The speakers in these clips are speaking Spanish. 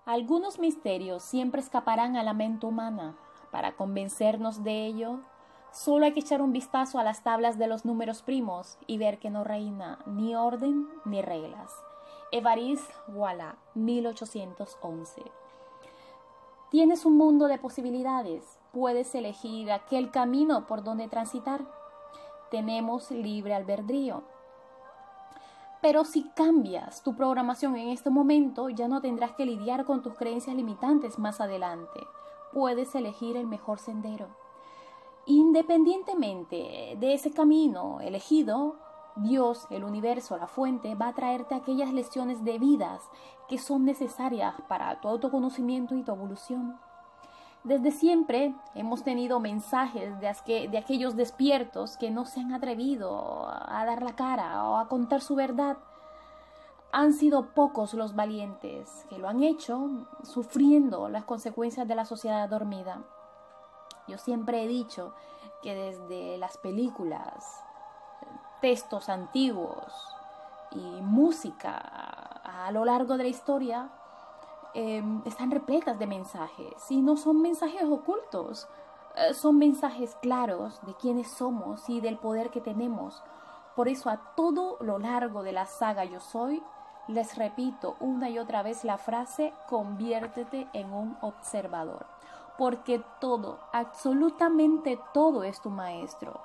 Algunos misterios siempre escaparán a la mente humana. Para convencernos de ello, solo hay que echar un vistazo a las tablas de los números primos y ver que no reina ni orden ni reglas. Évariste Galois, 1811. Tienes un mundo de posibilidades. Puedes elegir aquel camino por donde transitar. Tenemos libre albedrío. Pero si cambias tu programación en este momento, ya no tendrás que lidiar con tus creencias limitantes más adelante. Puedes elegir el mejor sendero. Independientemente de ese camino elegido, Dios, el universo, la fuente, va a traerte aquellas lecciones de vidas que son necesarias para tu autoconocimiento y tu evolución. Desde siempre hemos tenido mensajes de aquellos despiertos que no se han atrevido a dar la cara o a contar su verdad. Han sido pocos los valientes que lo han hecho sufriendo las consecuencias de la sociedad dormida. Yo siempre he dicho que desde las películas, textos antiguos y música a lo largo de la historia, están repletas de mensajes y no son mensajes ocultos, son mensajes claros de quiénes somos y del poder que tenemos. Por eso a todo lo largo de la saga Yo Soy, les repito una y otra vez la frase: conviértete en un observador, porque todo, absolutamente todo es tu maestro.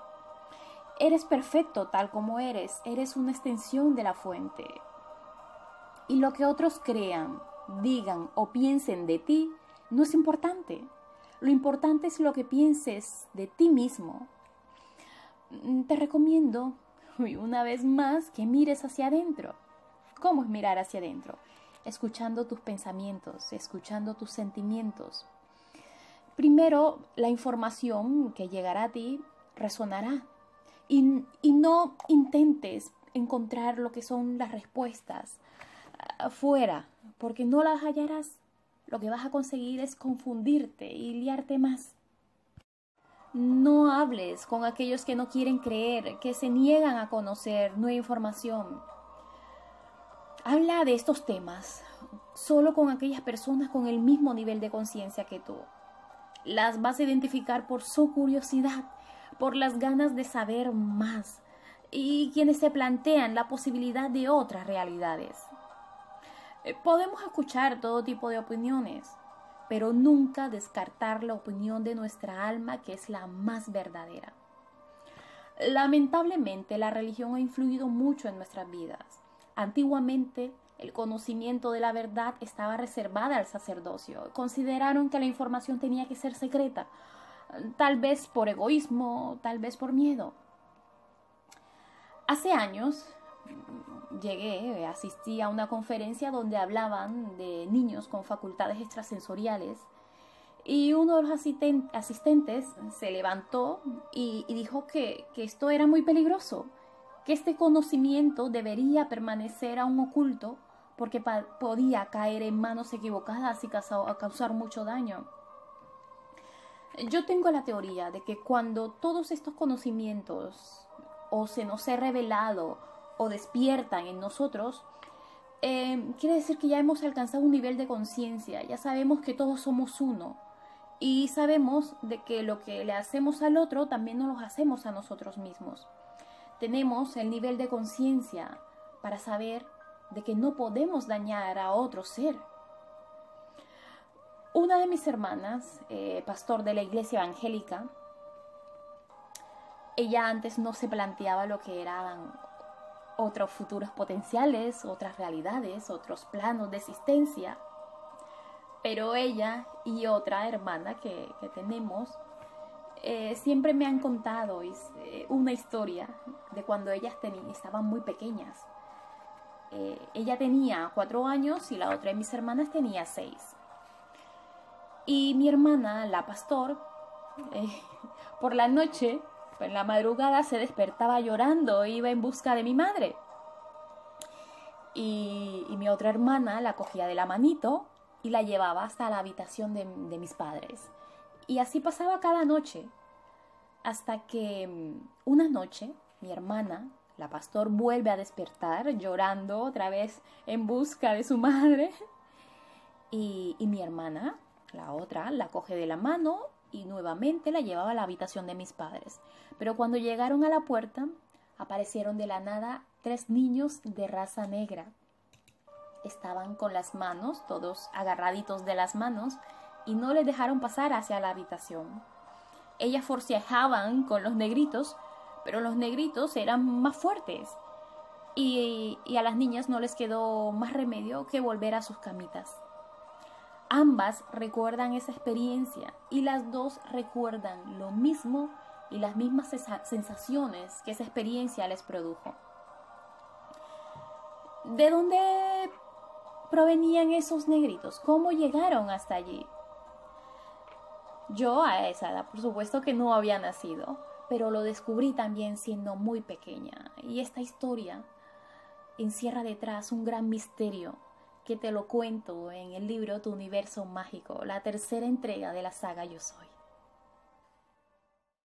Eres perfecto tal como eres una extensión de la fuente. Y lo que otros crean, digan o piensen de ti no es importante. Lo importante es lo que pienses de ti mismo. Te recomiendo, una vez más, que mires hacia adentro. ¿Cómo es mirar hacia adentro? Escuchando tus pensamientos, escuchando tus sentimientos. Primero, la información que llegará a ti resonará. Y no intentes encontrar lo que son las respuestas afuera, porque no las hallarás. Lo que vas a conseguir es confundirte y liarte más. No hables con aquellos que no quieren creer, que se niegan a conocer nueva información. Habla de estos temas solo con aquellas personas con el mismo nivel de conciencia que tú. Las vas a identificar por su curiosidad, por las ganas de saber más, y quienes se plantean la posibilidad de otras realidades. Podemos escuchar todo tipo de opiniones, pero nunca descartar la opinión de nuestra alma, que es la más verdadera. Lamentablemente, la religión ha influido mucho en nuestras vidas. Antiguamente, el conocimiento de la verdad estaba reservada al sacerdocio. Consideraron que la información tenía que ser secreta, tal vez por egoísmo, tal vez por miedo. Hace años asistí a una conferencia donde hablaban de niños con facultades extrasensoriales, y uno de los asistentes se levantó y dijo que esto era muy peligroso, que este conocimiento debería permanecer aún oculto porque podía caer en manos equivocadas y causar mucho daño. Yo tengo la teoría de que cuando todos estos conocimientos o se nos ha revelado o despiertan en nosotros, quiere decir que ya hemos alcanzado un nivel de conciencia, ya sabemos que todos somos uno y sabemos de que lo que le hacemos al otro también nos lo hacemos a nosotros mismos. Tenemos el nivel de conciencia para saber de que no podemos dañar a otro ser. Una de mis hermanas, pastor de la iglesia evangélica, ella antes no se planteaba lo que eran otros futuros potenciales, otras realidades, otros planos de existencia. Pero ella y otra hermana que tenemos siempre me han contado una historia de cuando ellas estaban muy pequeñas. Ella tenía 4 años y la otra de mis hermanas tenía 6. Y mi hermana, la pastor, por la noche, en la madrugada, se despertaba llorando e iba en busca de mi madre. Y mi otra hermana la cogía de la manito y la llevaba hasta la habitación de mis padres. Y así pasaba cada noche, hasta que una noche mi hermana, la pastor, vuelve a despertar llorando otra vez en busca de su madre. Y mi hermana, la otra, la coge de la mano y nuevamente la llevaba a la habitación de mis padres. Pero cuando llegaron a la puerta, aparecieron de la nada 3 niños de raza negra. Estaban con las manos, todos agarraditos de las manos, y no les dejaron pasar hacia la habitación. Ellas forcejaban con los negritos, pero los negritos eran más fuertes. Y a las niñas no les quedó más remedio que volver a sus camitas. Ambas recuerdan esa experiencia y las dos recuerdan lo mismo y las mismas sensaciones que esa experiencia les produjo. ¿De dónde provenían esos negritos? ¿Cómo llegaron hasta allí? Yo a esa edad, por supuesto que no había nacido, pero lo descubrí también siendo muy pequeña. Y esta historia encierra detrás un gran misterio que te lo cuento en el libro Tu Universo Mágico, la tercera entrega de la saga Yo Soy.